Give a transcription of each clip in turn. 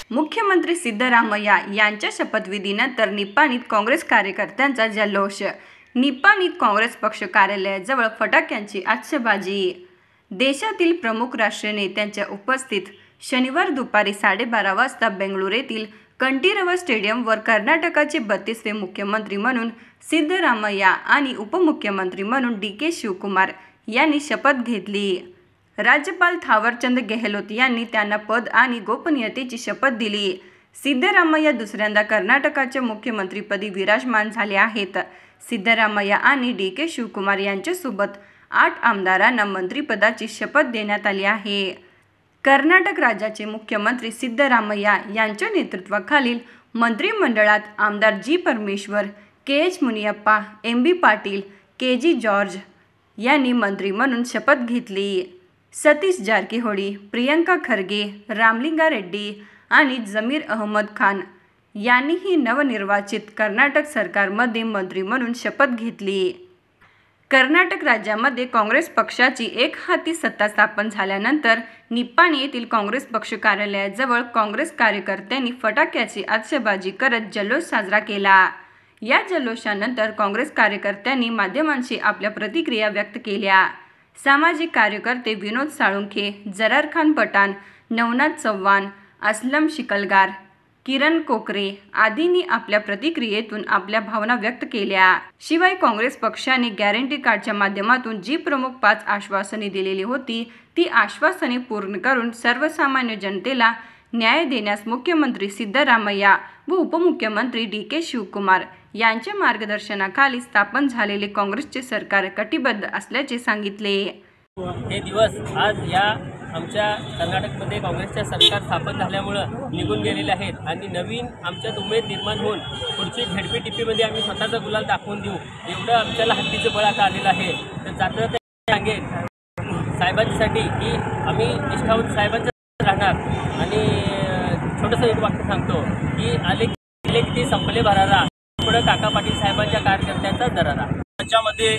मुख्यमंत्री सिद्धरामय्या यांच्या शपथविधीनंतर निपाणीत काँग्रेस कार्यकर्त्यांचा जल्लोष। निपाणीत काँग्रेस पक्ष कार्यालयाजवळ फटाक्यांची आतिषबाजी। देशातील प्रमुख राष्ट्रीय नेत्यांच्या उपस्थितीत शनिवार दुपारी 12:30 वाजता बेंगळुरू येथील कंठीरव स्टेडियमवर कर्नाटकाचे 32वे मुख्यमंत्री म्हणून सिद्धरामय्या आणि उपमुख्यमंत्री म्हणून डी.के. शिवकुमार यांनी शपथ घेतली। राज्यपाल थावरचंद गेहलोत यांनी त्यांना पद आणि गोपनीयतेची शपथ दिली। सिद्धरामय्या दुसऱ्यांदा कर्नाटकाच्या मुख्यमंत्रीपदी विराजमान झाले आहेत। सिद्धरामय्या आणि डी.के. शिवकुमार यांच्यासोबत 8 आमदारांना मंत्रिपदाची शपथ देण्यात आली आहे। कर्नाटक राज्याचे मुख्यमंत्री सिद्धरामय्या यांच्या नेतृत्वाखालील मंत्रिमंडळात आमदार G. Parameshwara, K H. Muniyappa, M B. Patil, K G. George यांनी मंत्री म्हणून शपथ घेतली। सतीश जारकीहोळी, प्रियंका खरगे, रामलिंगा रेड्डी आणि जमीर अहमद खान यांनीही नवनिर्वाचित कर्नाटक सरकारमध्ये मंत्री म्हणून शपथ घेतली। कर्नाटक राज्यामध्ये काँग्रेस पक्षाची एकहाती सत्ता स्थापन झाल्यानंतर निपाणी येथील काँग्रेस पक्ष कार्यालयाजवळ काँग्रेस कार्यकर्त्यांनी फटाक्याची आतिषबाजी करत जल्लोष साजरा केला। या जल्लोषानंतर काँग्रेस कार्यकर्त्यांनी माध्यमांशी आपल्या प्रतिक्रिया व्यक्त केल्या। सामाजिक कार्यकर्ते विनोद साळुंखे, जरारखान पठाण, नवनाथ चव्हाण, असलम शिकलगार, किरण कोकरे आदींनी आपल्या प्रतिक्रियेतून आपल्या भावना व्यक्त केल्या। शिवाय काँग्रेस पक्षाने गॅरंटी कार्डच्या माध्यमातून जी प्रमुख 5 आश्वासने दिलेली होती ती आश्वासने पूर्ण करून सर्वसामान्य जनतेला न्याय देण्यास मुख्यमंत्री सिद्धरामय्या व उपमुख्यमंत्री डी.के. शिवकुमार यांच्या मार्गदर्शनाखाली स्थापन झालेले काँग्रेसचे सरकार कटिबद्ध असल्याचे सांगितले। हे दिवस आज या आमच्या कर्नाटकमध्ये काँग्रेसचे सरकार स्थापन झाल्यामुळं निघून गेलेले आहेत आणि नवीन आमच्यात उमेद निर्माण होऊन पुढची झेडपीटीपीमध्ये आम्ही स्वतःचा गुलाल दाखवून देऊ एवढं आमच्याला हद्दीचं बळ आता आलेलं आहे। तर जातं ते सांगेन साहेबांसाठी की आम्ही निष्ठावंत साहेबांचं राहणार आणि छोटंसं एक वाक्य सांगतो की आले गेले किती संपले भरारा पुढं काका पाटील साहेबांच्या कार्यकर्त्यांचाच दरारा। राज्यामध्ये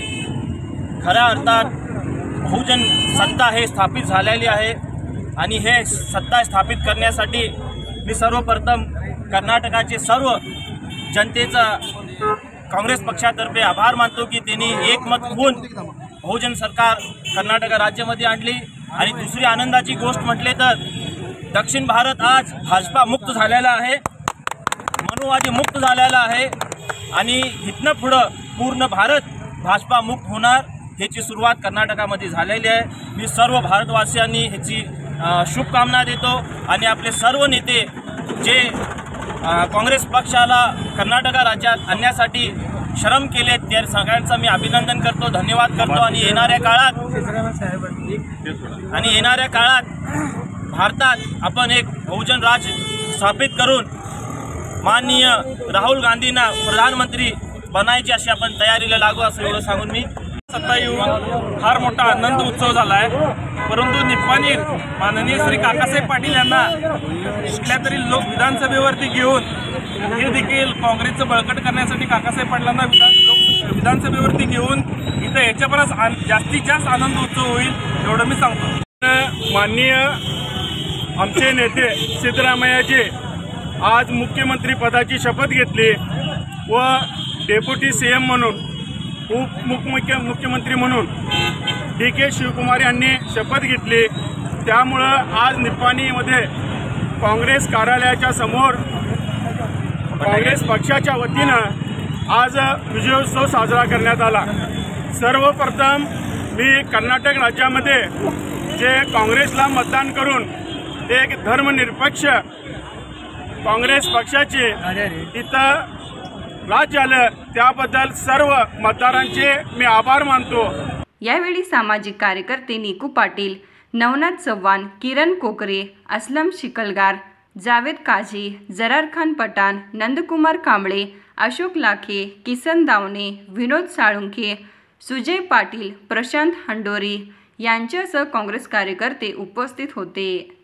खऱ्या अर्थात बहुजन सत्ता हे स्थापित झालेली आहे आणि हे सत्ता स्थापित करण्यासाठी मी सर्वप्रथम कर्नाटकाचे सर्व जनतेचा काँग्रेस पक्षातर्फे आभार मानतो की त्यांनी एकमत होऊन बहुजन सरकार कर्नाटक राज्यामध्ये आणली। आणि दुसरी आनंदाची गोष्ट म्हटले तर दक्षिण भारत आज भाजपा मुक्त झालेला आहे, मनुवादी मुक्त झालेला आहे आणि इथनं पुढं पूर्ण भारत भाजपा मुक्त होणार ह्याची सुरुवात कर्नाटकामध्ये झालेली आहे। मी सर्व भारतवासियांनी ह्याची शुभकामना देतो आणि आपले सर्व नेते जे काँग्रेस पक्षाला कर्नाटक राज्यात आणण्यासाठी श्रम केले त्या सगळ्यांचं मी अभिनंदन करतो, धन्यवाद करतो। आणि येणाऱ्या काळात भारतात आपण एक बहुजन राज स्थापित करून माननीय राहुल गांधींना प्रधानमंत्री बनायची अशी आपण तयारीला लागू असं एवढं सांगून मी सत्ता येऊन फार मोठा आनंद उत्सव झाला आहे। परंतु निपाणीत माननीय श्री काकासाहेब पाटील यांना कुठल्या तरी लोक विधानसभेवरती घेऊन हे देखील काँग्रेसचं बळकट करण्यासाठी काकासाहेब पाटलांना विधानसभेवरती घेऊन इथं याच्यापर्यंत जास्तीत जास्त आनंद उत्सव होईल एवढं मी सांगतो। माननीय आमचे नेते सिद्धरामय्याजी आज मुख्यमंत्री पदाची शपथ घेतली व डेप्युटी CM म्हणून मुख्यमंत्री म्हणून डी.के. शिवकुमार यांनी शपथ घेतली। त्यामुळं आज निपाणीमध्ये काँग्रेस कार्यालयाच्या समोर काँग्रेस पक्षाच्या वतीनं आज विजयोत्सव साजरा करण्यात आला। सर्वप्रथम मी कर्नाटक राज्यामध्ये जे काँग्रेसला मतदान करून एक धर्मनिरपेक्ष काँग्रेस पक्षाचे इथं राज्य आलं त्याबद्दल सर्व मतदारांचे मी आभार मानतो। यावेळी सामाजिक कार्यकर्ते निकू पाटील, नवनाथ चव्हाण, किरण कोकरे, असलम शिकलगार, जावेद काझी, जरारखान पठाण, नंदकुमार कांबळे, अशोक लाखे, किसन दावणे, विनोद साळुंखे, सुजय पाटील, प्रशांत हंडोरी यांच्यासह काँग्रेस कार्यकर्ते उपस्थित होते।